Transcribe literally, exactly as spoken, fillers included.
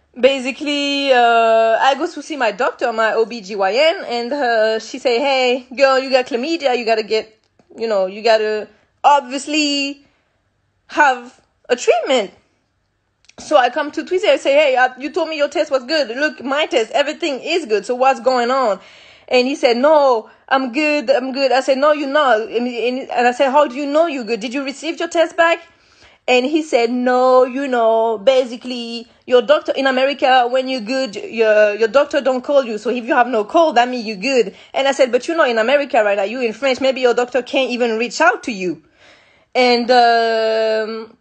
basically, uh, I go to see my doctor, my O B G Y N, and uh, she say, hey, girl, you got chlamydia, you gotta get, you know, you gotta obviously have a treatment. So I come to Twitter and say, hey, I, you told me your test was good. Look, my test, everything is good. So what's going on? And he said, no, I'm good, I'm good. I said, no, you're not. And, and I said, how do you know you're good? Did you receive your test back? And he said, no, you know, basically, your doctor in America, when you're good, your your doctor don't call you. So if you have no cold, that means you're good. And I said, but you're not in America right now. You're in France. Maybe your doctor can't even reach out to you. And um,